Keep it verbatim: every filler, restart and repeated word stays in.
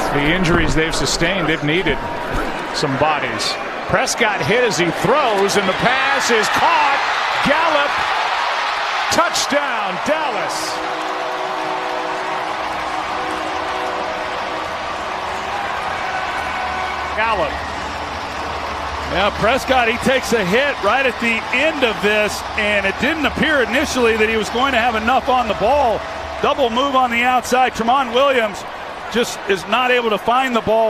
The injuries they've sustained, they've needed some bodies. Prescott hit as he throws, and the pass is caught. Gallup, touchdown, Dallas. Gallup. Yeah, Prescott, he takes a hit right at the end of this, and it didn't appear initially that he was going to have enough on the ball. Double move on the outside. Tramon Williams just is not able to find the ball.